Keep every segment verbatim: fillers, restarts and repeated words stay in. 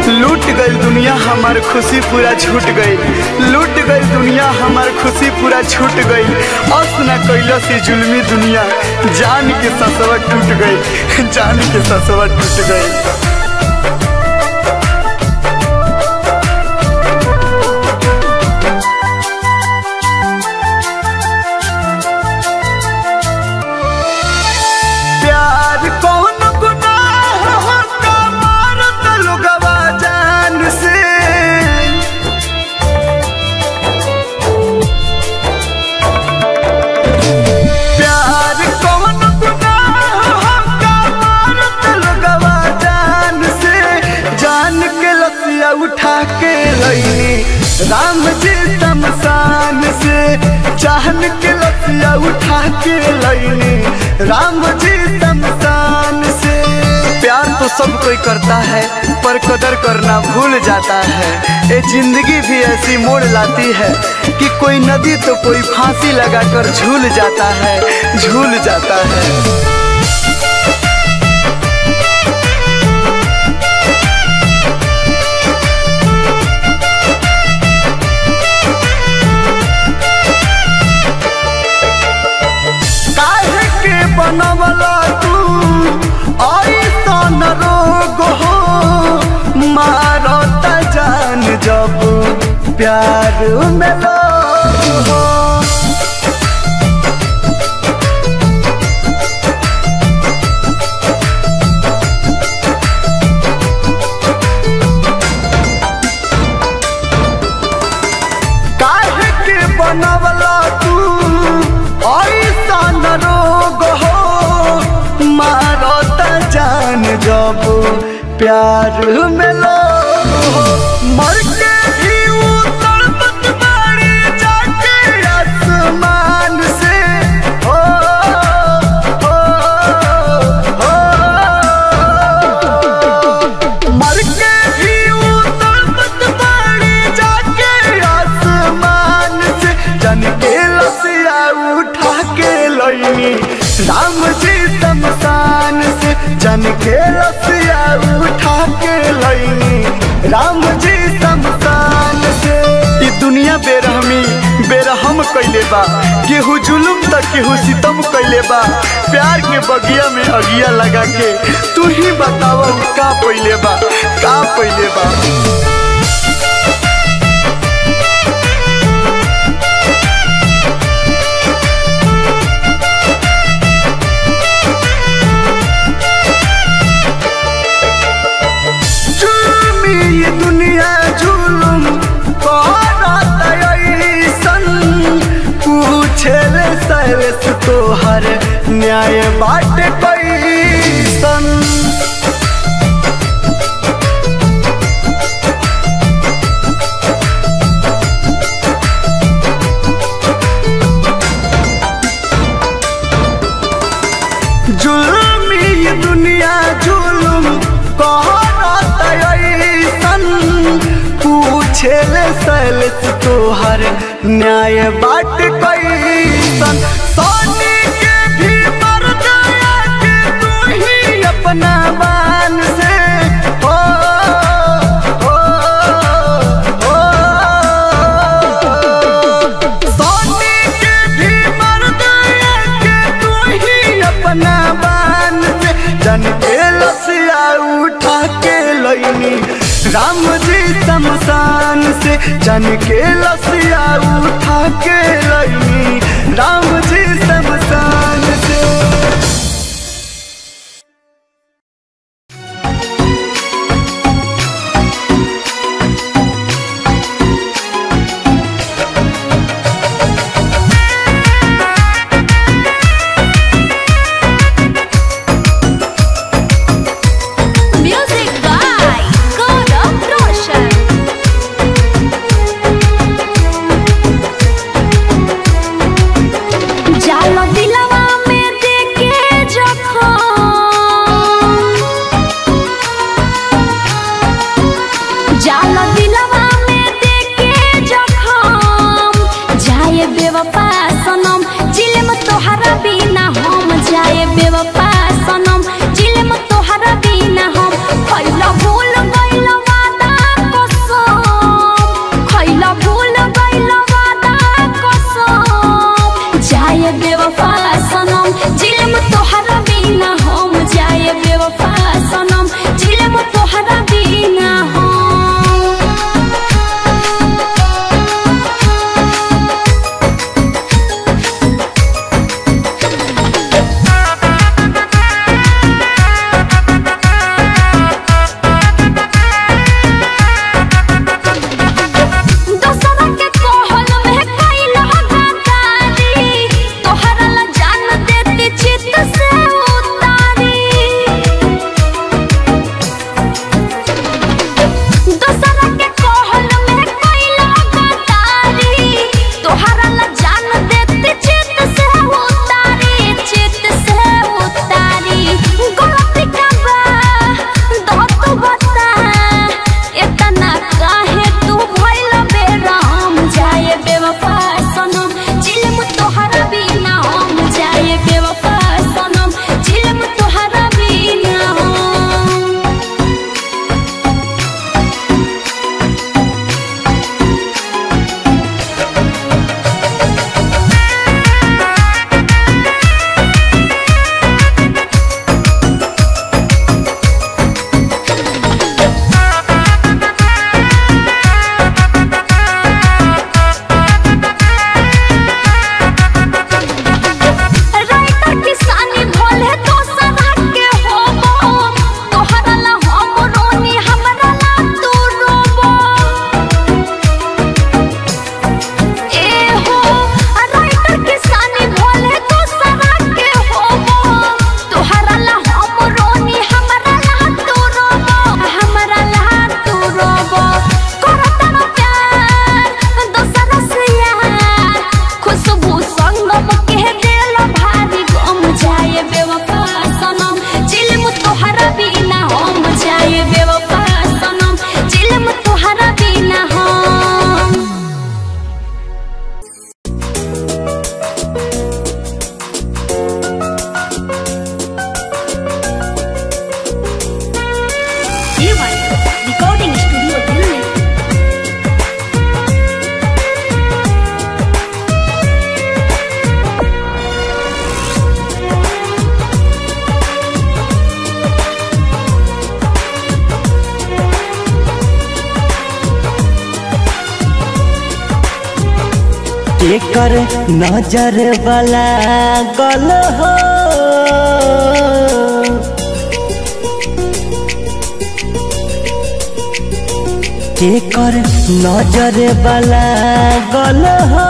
लूट गई दुनिया हमार खुशी पूरा छूट गई, लूट गई दुनिया हमार खुशी पूरा छूट गई। अस न कैला से जुल्मी दुनिया, जान के ससवा टूट गई, जान के ससवा टूट गई। उठा के लईनी राम जी शमशान से, जान के लसिया उठा के लईनी राम जी शमशान से। प्यार तो सब कोई करता है पर कदर करना भूल जाता है। ये जिंदगी भी ऐसी मोड़ लाती है कि कोई नदी तो कोई फांसी लगाकर झूल जाता है, झूल जाता है। बनवला तू ऐसन रोग हो, मारता जान जब प्यार में लोग हो। काहे के बनवला तू ऐसन रोग हो, मारता जान जब प्यार में लोग हो। मर के भी उतरत बाड़ी जाके आसमान से, हो हो हो। मर के भी उतरत बाड़ी जाके आसमान से, जन के लसिया उठा के लईनी राम जी शमशान से, जन के लसिया उठा के लईनी राम जी शमशान से। ई दुनिया बेरहमी बेरहम कैले बा, केहू जुलुम त केहू सितम कैले बा। प्यार के बगिया में अगिया लगा के तू ही बतावा का पहिले बा, का पहिले बा। दुनिया जुलुम करत ऐसन, पूछे रे सैलेश तोहर न्याय बाटे कैसन। जुल्मी दुनिया जुलुम करत ऐसन, पूछे ले सैलेश तोहर न्याय बाट कैसन। सोनी के भी मर गया कि तू ही अपना बान से, हो हो हो। सोनी के भी मर गया कि तू ही अपना बान से, जन के लसिया उठा के लईनी राम जी शमशान से, जन के लसिया उठा के लईनी राम जी शमशान से। जालो दिलवा रिकॉर्डिंग स्टूडियो दिल्ली। एकर नजर वाला गल हो एकर नजर वाला गल हो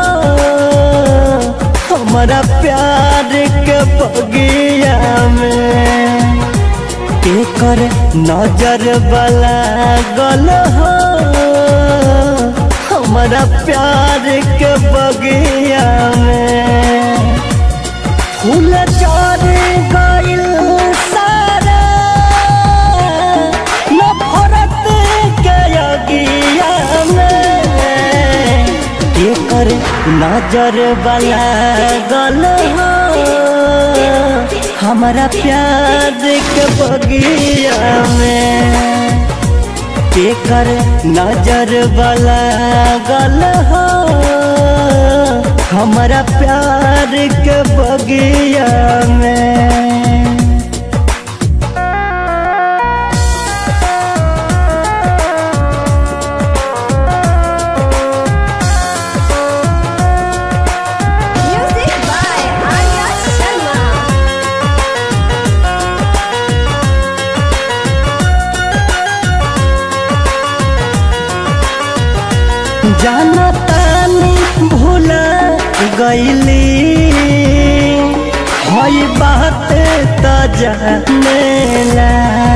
हमारा प्यार के बगिया में एकर नजर वाला गल हो हमारा प्यार के बगिया में फूल चार गइल सारा नफरत के अगिया में एकर नजर वाला गल हो हमारा प्यार के बगिया में एकर नजर वाला गल हो हमारा प्यार के बगिया में। Music by Arya Sharma. जाना तानी भूला गईली हई बात त जानेला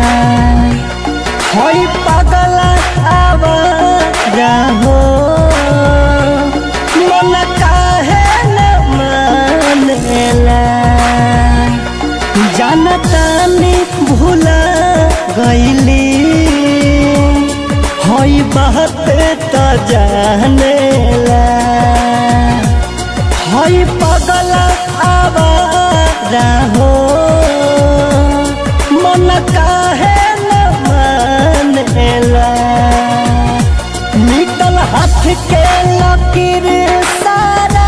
हई पागल आवारा हो मन काहे न मानेला जाना तानी भूला गईली हई बात त जानेला हई पागल आवारा हो मन काहे न मानेला निकल हाथ के लकीर सारा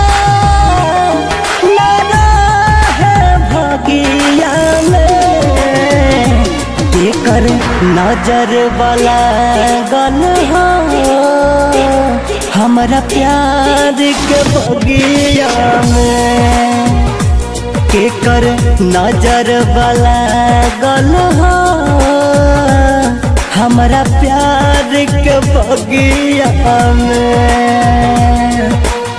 ना रहे भगिया में एकर नजर वाला गल हो हमारा प्यार के बगिया में एकर नजर वाला गल हो हमारा प्यार के बगिया में।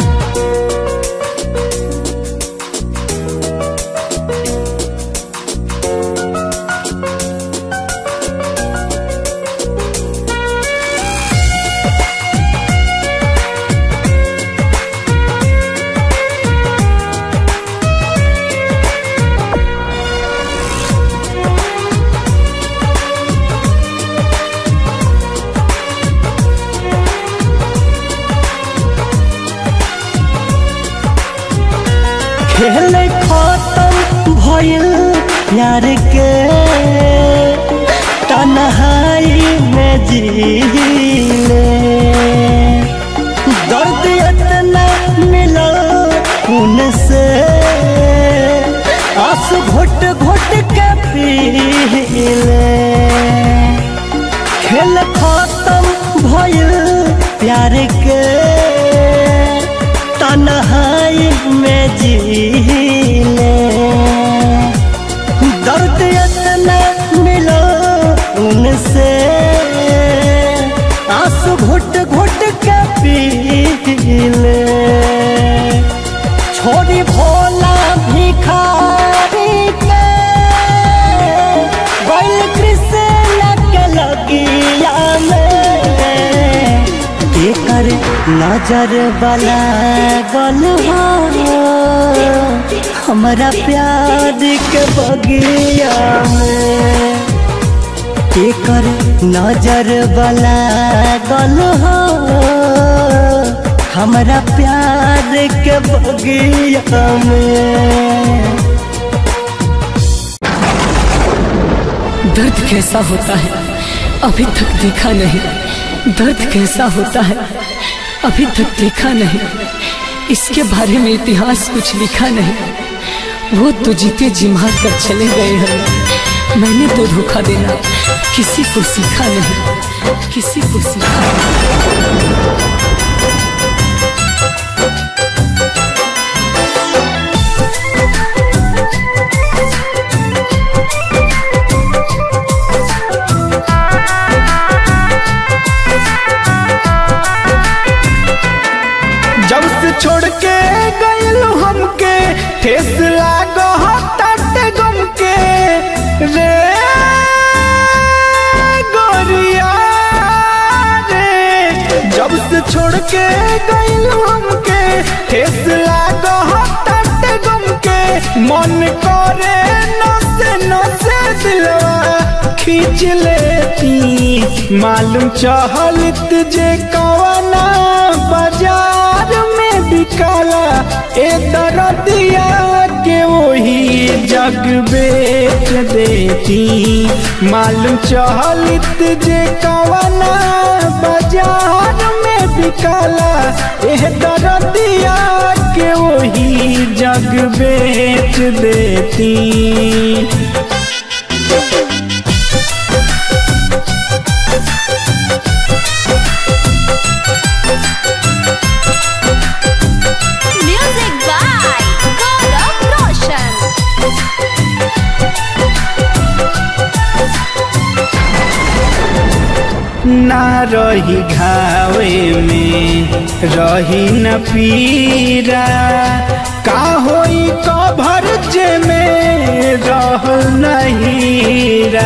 खेल खत्म भइल प्यार के तन्हाई में जीले दर्द इतना मिला उनसे आंसू घुट घुट के पीले खेल खत्म भइल प्यार के तन्हाई में जीले दर्द इतना मिला उनसे आंसू घुट घुट के पीले छोड़ी भोला भिखारी के बैल कृष्ण के लगिया में एकर नजर वाला गल हो हमारा प्यार के बगिया में एकर नजर वाला गल हो हमारा प्यार के बगिया में। दर्द कैसा होता है अभी तक देखा नहीं दर्द कैसा होता है, अभी तक देखा नहीं, इसके बारे में इतिहास कुछ लिखा नहीं। वो तो जीते जी मार कर चले गए हैं, मैंने तो धोखा देना किसी को सीखा नहीं, किसी को सीखा नहीं। जब से छोड़ के गइल हमके ठेस लागो ताटे गम के रे गोरिया रे। जब से छोड़ के गइल हमके ठेस लागो ताटे गम के मन करे नसे नसे दिलवा खींच लेती। मालूम चहलत जे कवना बाजार में बिकाला ए दरदिया के वही जग बेच देती। मालूम चहलत जे कवना बाजार में बिकाला ए दरदिया के वही जग बेच देती। Music by Gaurav Roshan. ना रही घावे में रही न पीरा, का होई कभर जे में रह नहीरा।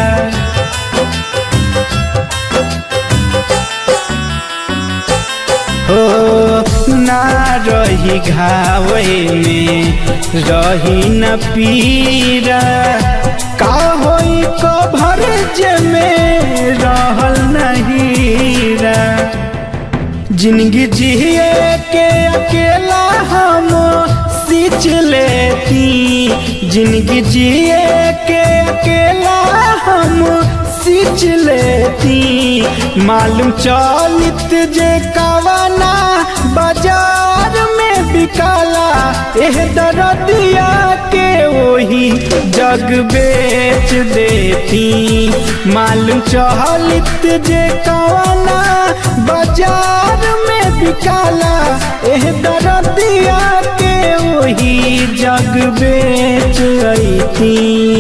हो ना रही घावे में रही न पीरा, का होई कभर जे में रहल नहीरा। जिंदगी जिए के अकेला हम सींच लेती। जिंदगी जिए के अकेला हम सींच लेती। मालूम चलित जे कवना बाजार में बिकाला एह दरदिया के वही जग बेच देती। मालूम चहलित जे कवना बाजार में बिकाला एह दरदिया के वही जग बेच अइती।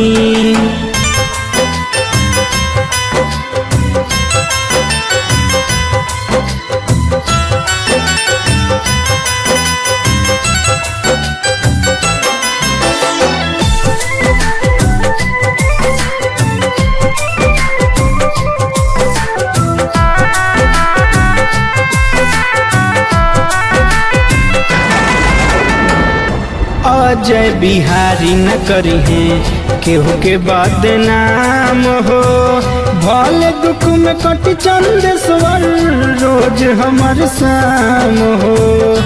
अजय बिहारी न करी है केहू के बदनाम हो। भले दुख में कट चंद स्वर रोज हमर शाम हो।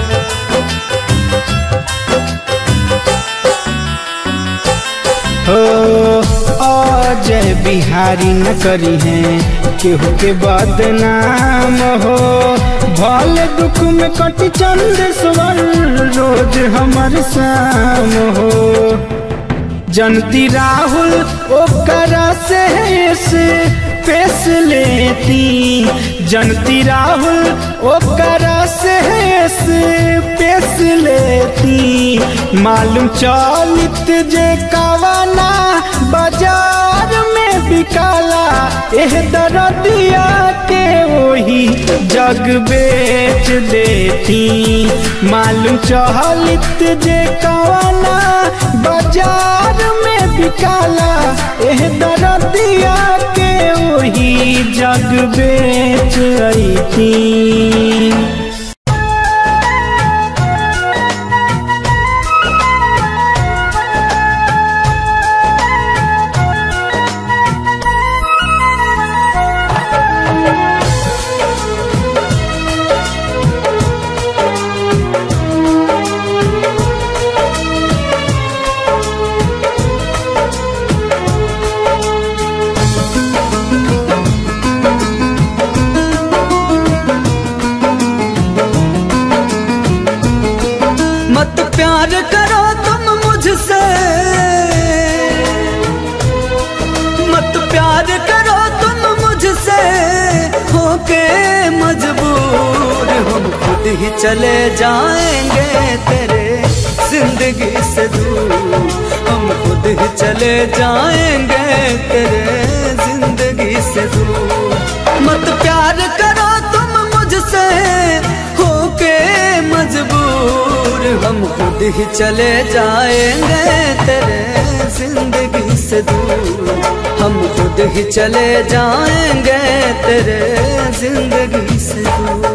हो अजय बिहारी न करी है केहू के बदनाम हो। भले दुख में कट चंद स्वर रोज हमर शाम हो। जनती राहुल ओकरा से पेश लेती। जनती राहुल ओकरा से पेश लेती। मालूम चलित जे कवना बाजार में बिकाला एह दरदिया के वही जग बेच देती। मालूम चहलित जे कवना बाजार में बिकाला एह दरदिया के वही जग बेच अइती। होके मजबूर हम खुद ही चले जाएंगे तेरे जिंदगी से दूर, हम खुद ही चले जाएंगे तेरे जिंदगी से दूर। मत प्यार करो तुम मुझसे होके मजबूर, हम खुद ही चले जाएंगे तेरे जिंदगी से दूर, हम खुद ही चले जाएंगे तेरे जिंदगी से दूर।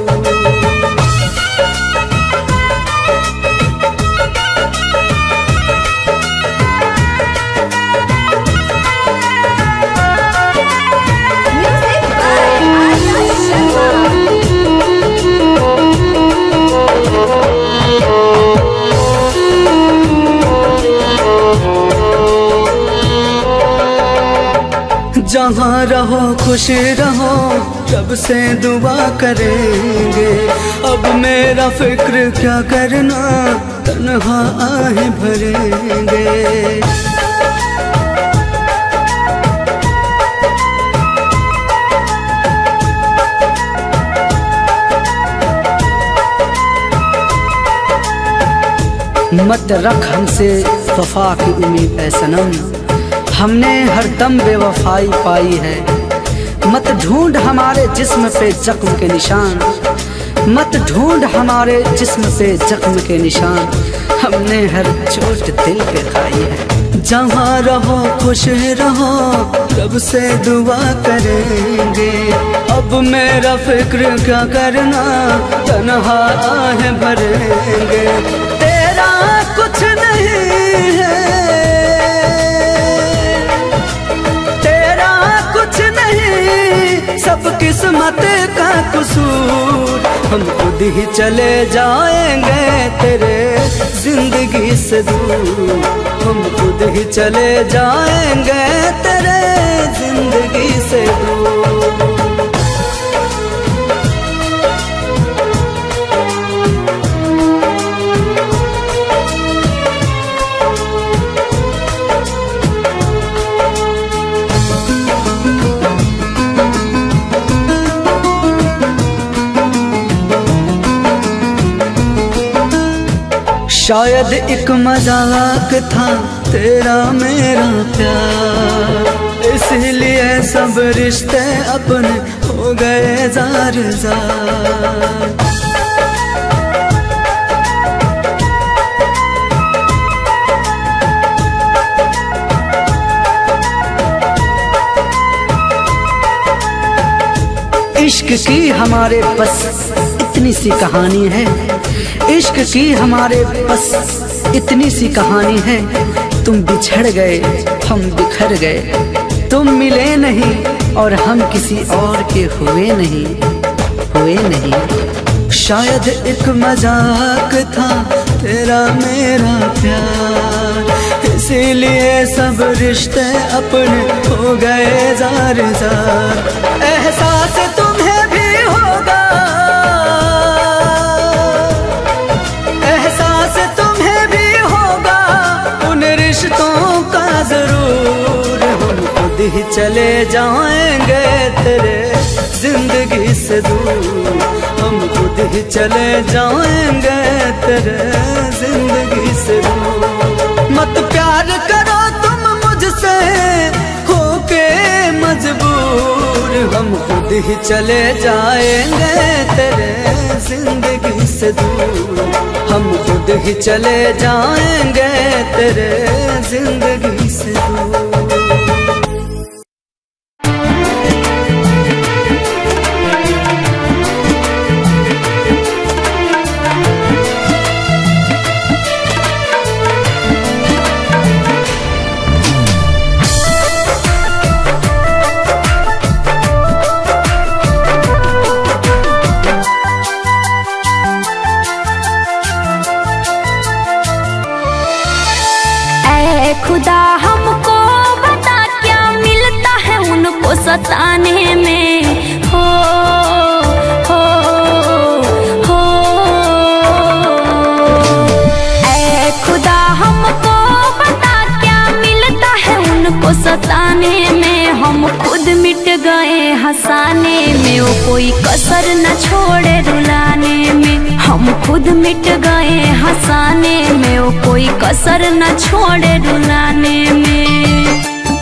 जहाँ रहो खुश रहो रब से दुआ करेंगे, अब मेरा फिक्र क्या करना तन्हा आहें भरेंगे। मत रख हमसे वफा की उम्मीद है सनम, हमने हर दम बेवफाई पाई है। मत ढूंढ हमारे जिस्म पे जख्म के निशान, मत ढूंढ हमारे जिस्म पे जख्म के निशान, हमने हर चोट दिल पे खाई है। जहाँ रहो खुश रहो रब से दुआ करेंगे, अब मेरा फिक्र क्या करना तन्हा आहें भरेंगे। तेरा कुछ नहीं है, सब किस्मत का कसूर, हम खुद ही चले जाएंगे तेरे जिंदगी से दूर, हम खुद ही चले जाएंगे तेरे जिंदगी से दूर। शायद एक मजाक था तेरा मेरा प्यार, इसलिए सब रिश्ते अपने हो गए जार जार। इश्क की हमारे बस इतनी सी कहानी है, इश्क की हमारे बस इतनी सी कहानी है। तुम बिछड़ गए हम बिखर गए, तुम मिले नहीं और हम किसी और के हुए नहीं हुए नहीं। शायद एक मजाक था तेरा मेरा प्यार, इसीलिए सब रिश्ते अपने हो गए जार जार। एहसास तुम्हें भी होगा, एहसास तुम्हें भी होगा उन रिश्तों का जरूर, हम खुद ही चले जाएंगे तेरे जिंदगी से दूर, हम खुद ही चले जाएंगे तेरे जिंदगी से दूर। मत प्यार करो तुम मुझसे होके मजबूर, हम खुद ही चले जाएंगे तेरे जिंदगी से दूर, हम खुद ही चले जाएंगे तेरे जिंदगी से दूर। खुदा हमको बता क्या मिलता है उनको सताने में, हो हो हो ऐ खुदा हमको बता क्या मिलता है उनको सताने में। हम खुद मिट गए हंसाने में, वो कोई कसर न छोड़े रुलाने में। हम खुद मिट गए हंसाने में, वो कोई कसर न छोड़े रुलाने में।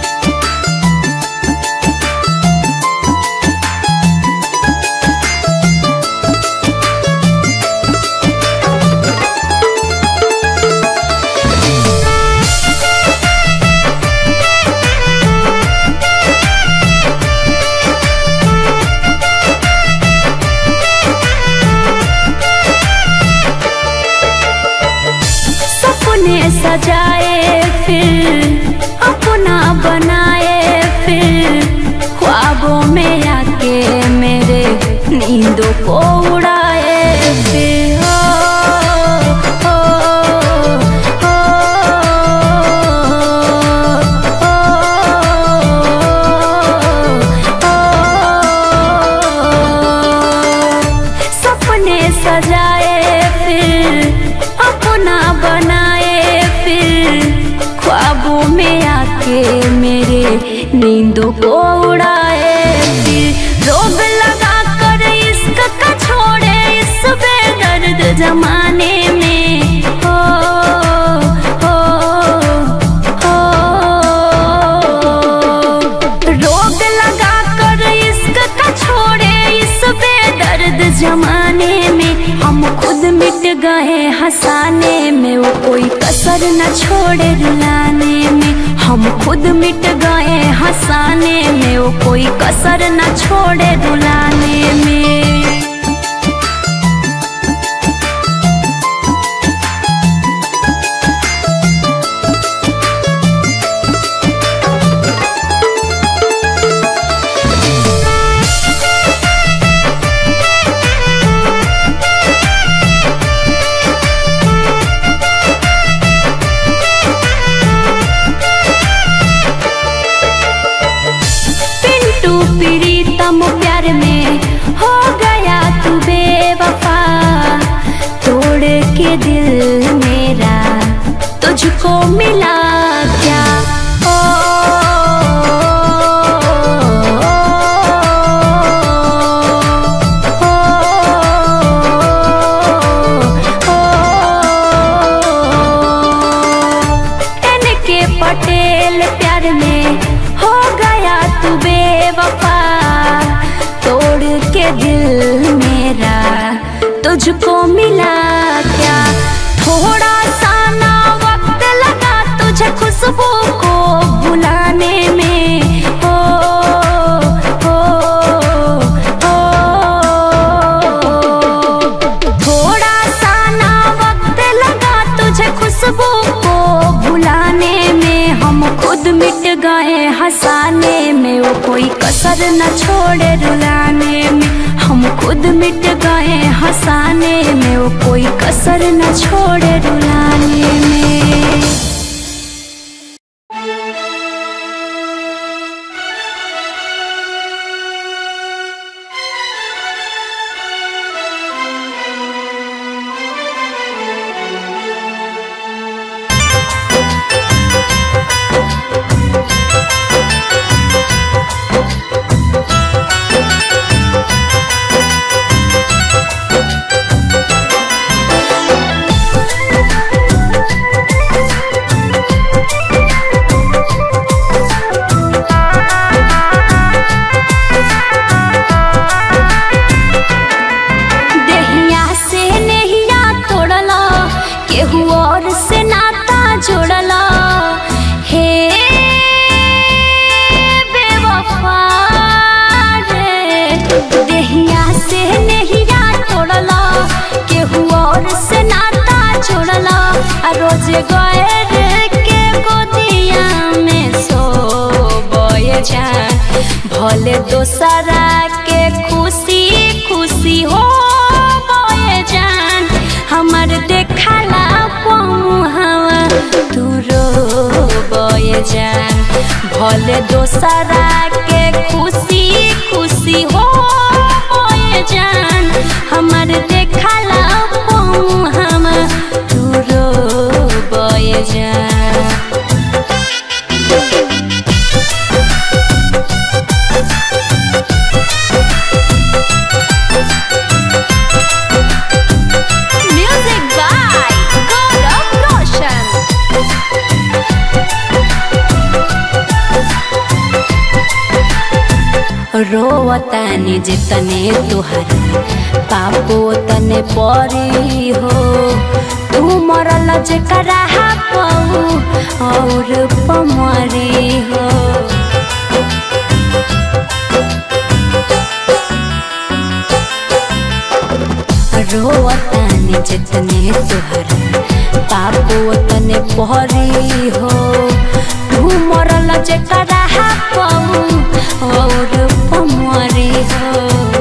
सजाए फिर अपना बनाए, फिर ख्वाबों में आके मेरे नींदों को उड़ाए फिर। हो, हो, हो, हो, सपने सजाए फिर अपना बनाए, ख्वाबों में आके मेरे नींदों को उड़ाए फिर। रोग लगा कर इश्क का छोड़े इस बेदर्द जमाने में। हो, हो, हो, रोग लगा कर इश्क का छोड़े इस बेदर्द जमाने में। हम खुद मिट गए हंसाने में, वो कोई कसर न छोड़े रुलाने में। हम खुद मिट गए हंसाने में, वो कोई कसर न छोड़े रुलाने में। प्यार में हो गया तू बेवफा, तोड़ के दिल मेरा तुझको मिला क्या। ओ, ओ, ओ, एन के पटेल प्यार में हो गया तू बेवफा, के दिल मेरा तुझको मिला क्या। थोड़ा सा ना वक्त लगा तुझे खुशबू को बुलाने में। हो, हो, हो, थोड़ा सा ना वक्त लगा तुझे खुशबू को बुलाने में। हम खुद मिट गए हंसाने में, वो कोई कसर न छोड़े रुलाने में। हम खुद मिट गए हंसाने में, वो कोई कसर न छोड़े रुलाने में। रोज गए के गोदिया में सोबे जान, भले दोसरा के खुशी खुशी हो बोए जान। हमार देखला पहुँचवा तू रो बोए जान, भले दोसरा के खुशी खुशी हो बोए जान। हमार देखला पहुँचवा तू रो बोए जान। रोवतानी जितने तुहर पापो तने परी हो तू मरल जेकरा पाऊ और पमरी हो रोवतानी जितने तुहर पापो तने परी हो तू मरल जेकरा पाऊ और पमरी हो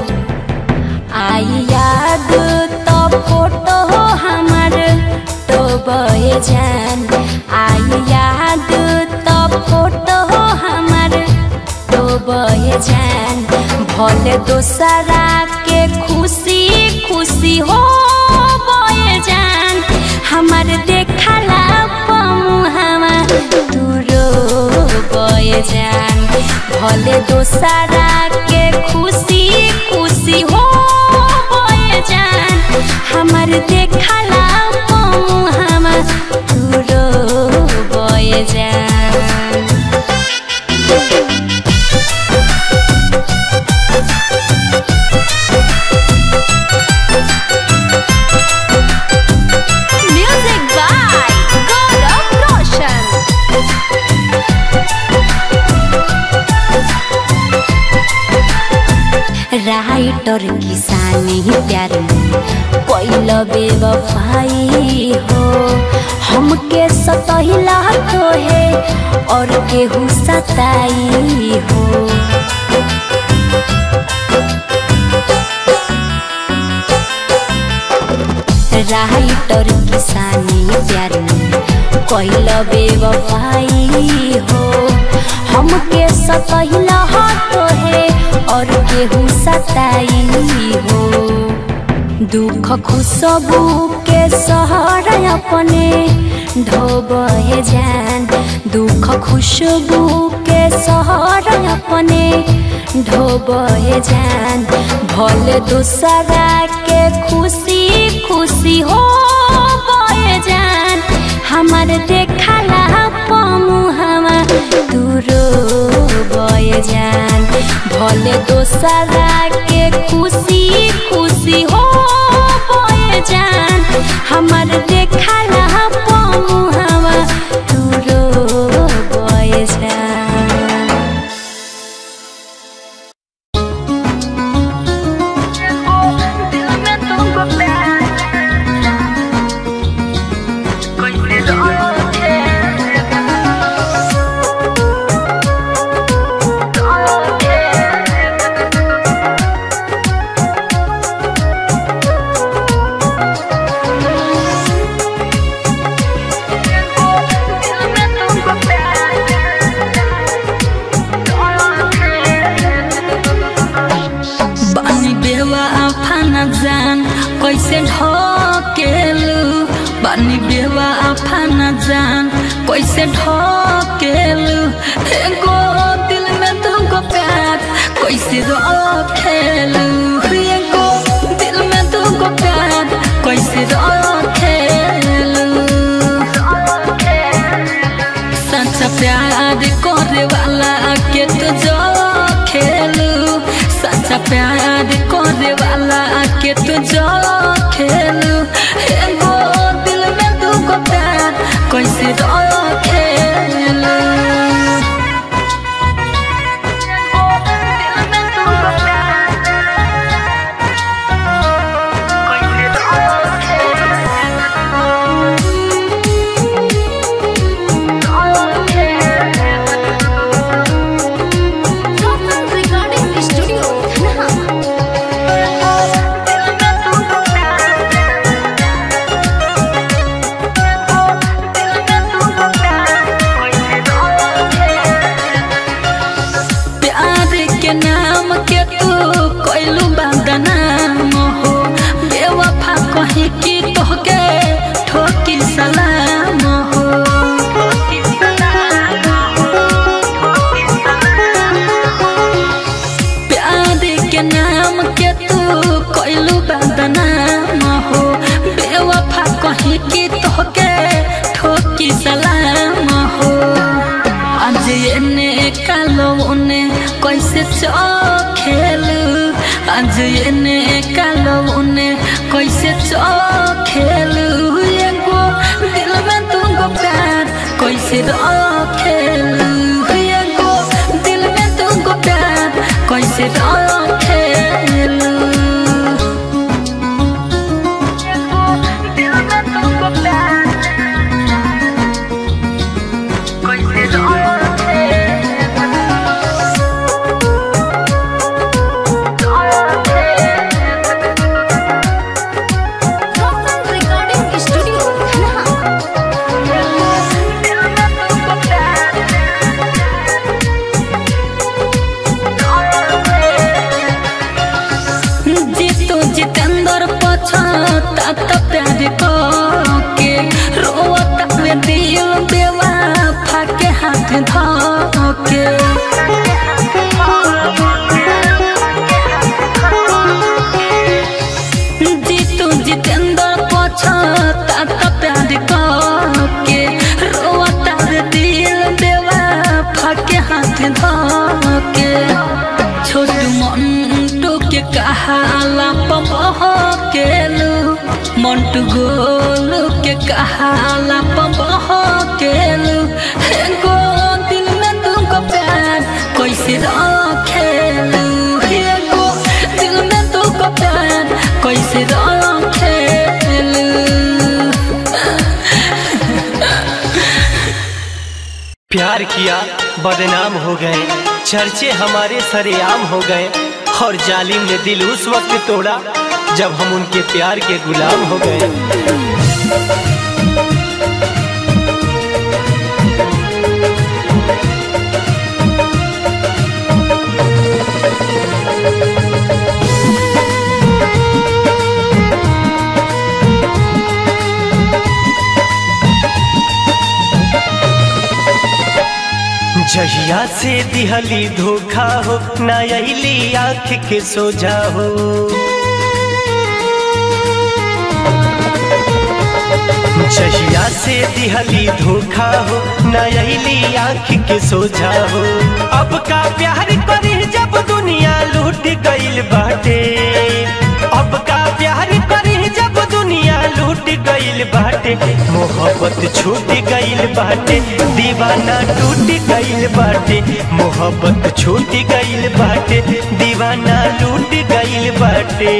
आई याद तो फोटो हमार तो बहे जान आई याद तो फोटो हमार तो बहे जान भले दोसरा के खुशी खुशी हो बहे जान हमार देखला पमुहावा तू रो बहे जान भले दोसरा के खुशी खुशी हो बहे जान हमार देखला पमुहावा तू रो बहे जान राइटर किसानी प्यार में कोइल बेवफाई हो हमके सतहिला तो है और केहू सताई हो राइटर किसानी प्यार में कोइल बेवफाई हो हमके सतहिला तो है और केहू सताई हो दुख खुशबू के सहारा अपने ढोबे जान दुख खुशबू के सहारा अपने ढोबे जान भले दूसरा के खुशी खुशी हो बहे जान हमार देखला पमुहावा तू रो बहे जान भले दोसरा के खुशी खुशी हो बहे जान हमार देखला पमुहावा तू रो बहे जान कैसे ढकेलू बानी बेवा आफाना जान कैसे ढकेलू एगो दिल में तुमको प्यार कैसे रखेलू एगो दिल में तुमको प्यार कैसे रखेलू सच्चा प्यार करे वाला के तो जो खेलू सच्चा प्यार करे वाला के तो जो खेलू एगो दिल में तुमको प्यार कैसे रखेलू Recording Studio. कैसे रखेलू। जितेंद्र पछता प्यार के रोता में दिल बेवफा के हाथ धोके। जीतू जितेंद्र पछता प्यार के रोता में दिल बेवफा के हाथ धोके। छोटू मंटू के कहाला पमह केलू, मंटू गोलू के कहाला पमह केलू। गो दिल में तुमको प्यार कैसे रखेलू, गो दिल में तुमको प्यार कैसे रखेलू। प्यार किया बदनाम हो गए, चर्चे हमारे सरेआम हो गए, और जालिम ने दिल उस वक्त तोड़ा जब हम उनके प्यार के गुलाम हो गए। जहिया से दिहली धोखा हो, ना अली आँख के सोझा हो। जहिया से दिहली धोखा हो, ना अली आँख के सोझा हो। अब का प्यार करी जब दुनिया लूट गइल बाटे, अब का प्यार करी जब दुनिया लूट गइल बाटे। मोहब्बत छूट गइल बाटे, दीवाना टूट गइल बाटे। मोहब्बत छूट गइल बाटे, दीवाना लूट गइल बाटे।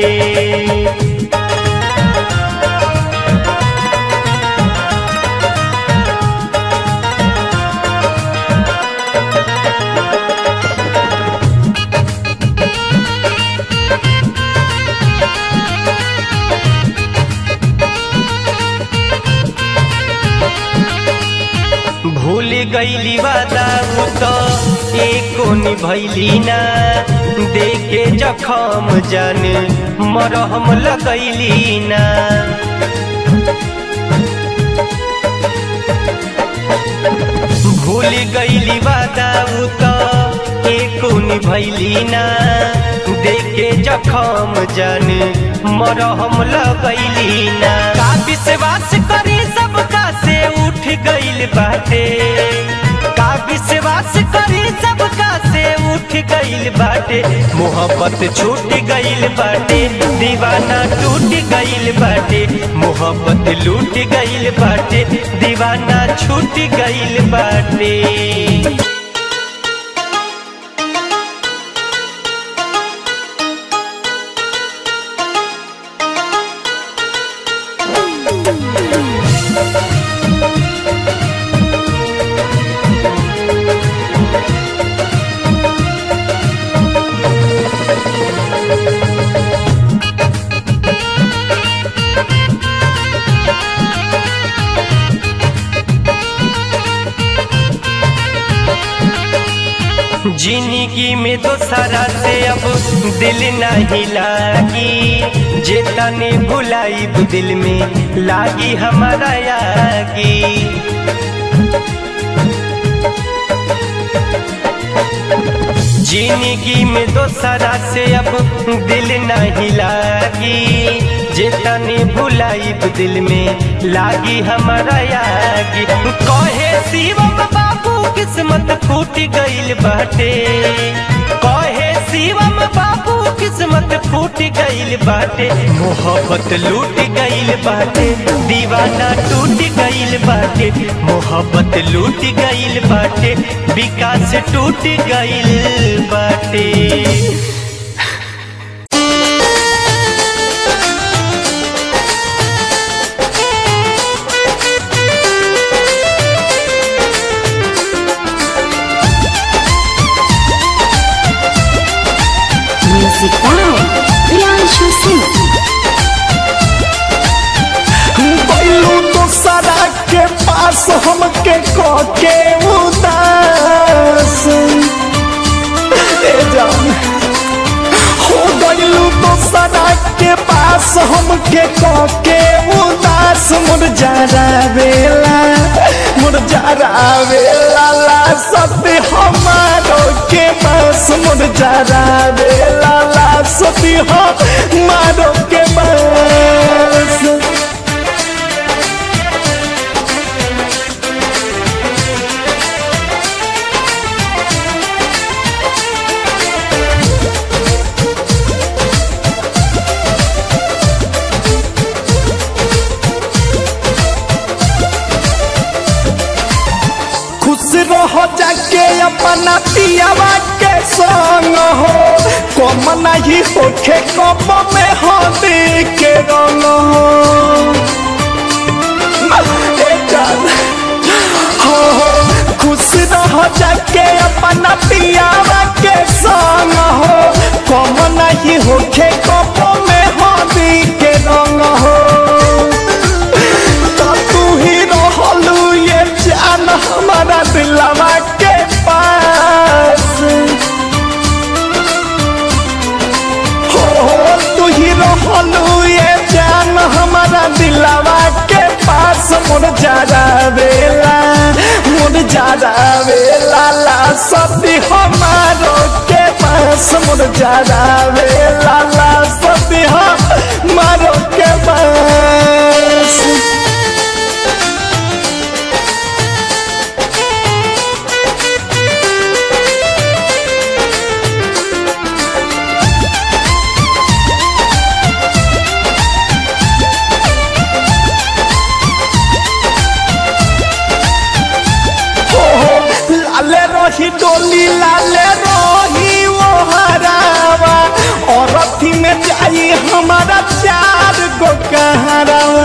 भूल गइली वादा तो एको निभैली ना, देखे जखम जान मरहम लगैली ना। भूल गइली वादा तो एको निभैली ना, देखे जखम जान मरहम लगैली ना। का विश्वास करी सबका से उठ गइल बाटे, का विश्वास करी सबका से उठ गइल बाटे। मोहब्बत छूट गइल बाटे, दीवाना टूट गइल बाटे। मोहब्बत लूट गइल बाटे, दीवाना छूट गइल बाटे। जिंदगी में तो सारा से अब दिल नहीं लागी, जेतने भुलाई दिल में लागी हमारा यागी। जिंदगी में तो सारा से अब दिल नहीं लागी, जेतने भुलाई दिल में लागी हमारा यागी। कहे शिवम बाबू किस्मत फूट गइल बाटे, कहे शिवम बाबू किस्मत फूट गइल बाटे, मोहब्बत लूट गइल बाटे, दीवाना टूट गइल बाटे, मोहब्बत लूट गइल बाटे, विकास टूट गइल बाटे। Music by Priyanshu Singh. बैलू दूसरा के पास हमके के उदास ए जान हो गइलू दूसरा के पास हमके के उदास मुरझारा बेला मुरझारा बेला ला सती हमारो के पास मुरझारा बेला ला सती हमारो के पास। हो जाके अपना पियावा के संग हो कम नहीं होखे कम में हो के रंग हो खुश रह जाके अपना पियावा के संग हो कम नहीं होखे कम में हो के रंग हो। तो तू ही रहलू ये जान हमारा दिलवा के पास हो तू ही रहलू ये जान हमारा दिलवा के पास मुरझारा बेला मुरझारा बेला ला सती हमारो के पास मुरझारा बेला ला सती हमारो के पास। लाले रही डोली लाले रही वो हरावा और अथी में जाई हमारा चार गो कहरावा।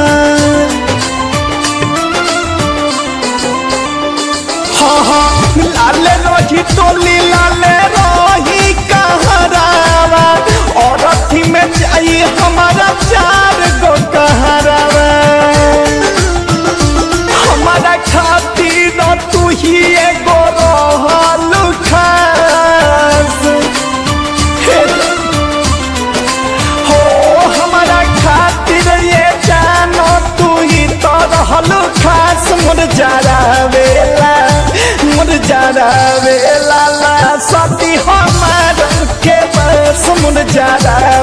हाँ हाँ लाले रही डोली लाले रही कहरावा और अथी में जाई हमारा चार गो कहरावा। हमारा खातिर तू ही एगो रहलू खास हो हमारा खातिर ये जानो तू ही तो रहलू खास मुरझारा बेला मुरझारा बेला ला सती हमार के बस मुरझारा